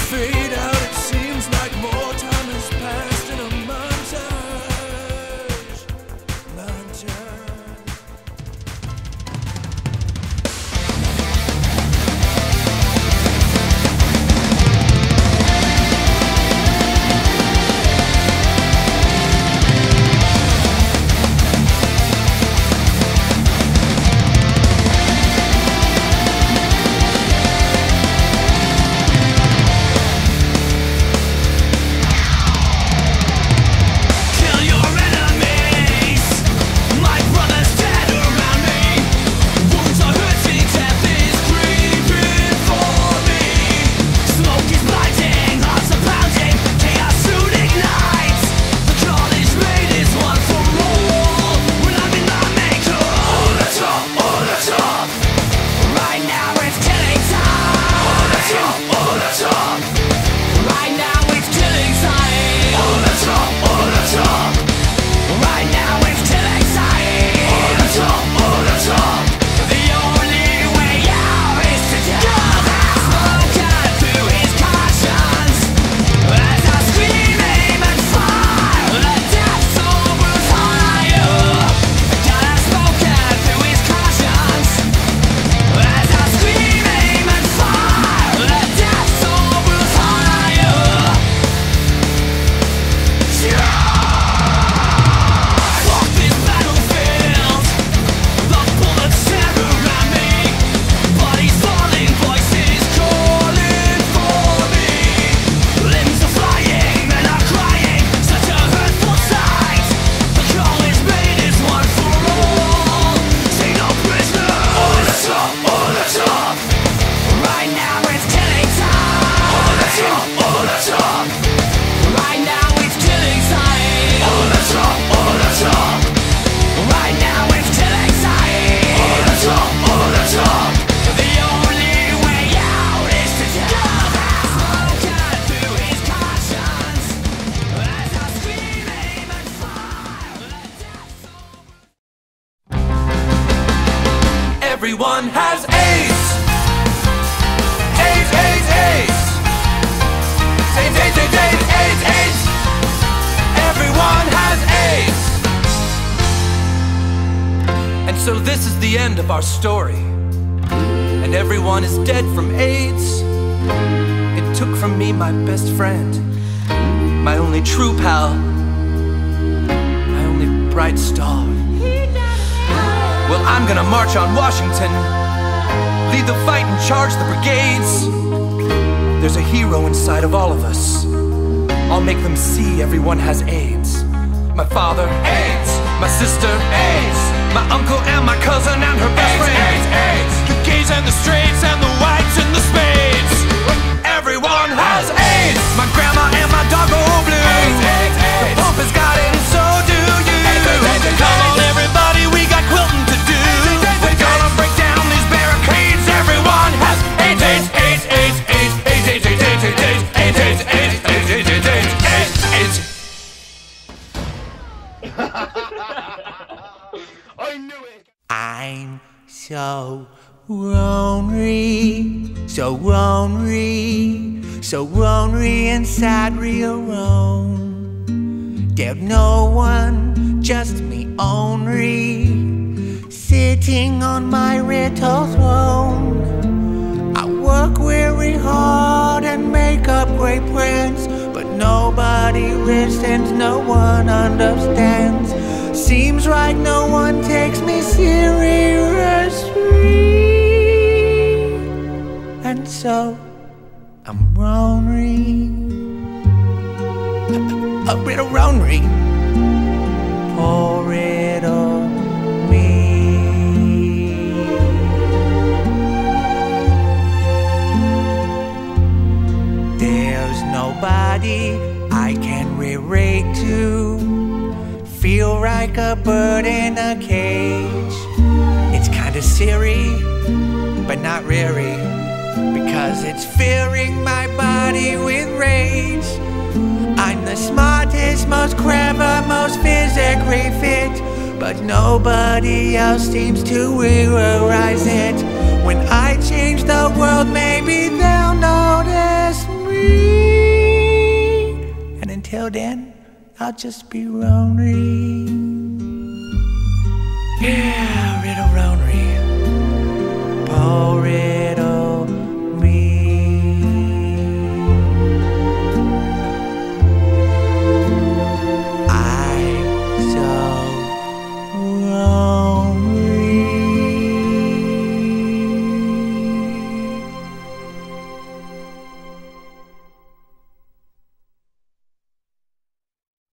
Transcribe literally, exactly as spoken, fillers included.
fade out. It seems like more time has passed in a montage. Montage. Everyone has AIDS! AIDS, AIDS, AIDS! AIDS, AIDS, AIDS, AIDS, AIDS, AIDS! Everyone has AIDS! And so this is the end of our story. And everyone is dead from AIDS. It took from me my best friend, my only true pal, my only bright star. Well, I'm gonna march on Washington, lead the fight and charge the brigades. There's a hero inside of all of us. I'll make them see everyone has AIDS. My father, AIDS. My sister, AIDS. My uncle and my cousin and her best friend, AIDS, AIDS. The gays and the straights and the whites and the spades. Everyone has AIDS. My grandma and my dog go blue. AIDS, AIDS, AIDS. The Pope has got it and so do you. AIDS, AIDS, AIDS, Come on everybody, we got quilting to do. We're gonna break down these barricades. Everyone has AIDS, AIDS, AIDS, AIDS, AIDS, AIDS, AIDS, AIDS, AIDS, AIDS, AIDS, AIDS, AIDS, AIDS, AIDS, AIDS. I knew it. I'm so lonely, so lonely, so lonely inside real Rome. There's no one, just me only, sitting on my little throne. I work very hard and make up great plans, but nobody listens, no one understands. Seems like no one takes me seriously, and so I'm lonely, a, a bit of lonely. Poor little me. There's nobody I can relate to. Feel like a bird in a cage. It's kinda silly, but not really, because it's filling my body with rage. I'm the smartest, most clever, most physically fit, but nobody else seems to realize it. When I change the world, maybe they'll notice me. Till then, I'll just be lonely. Yeah.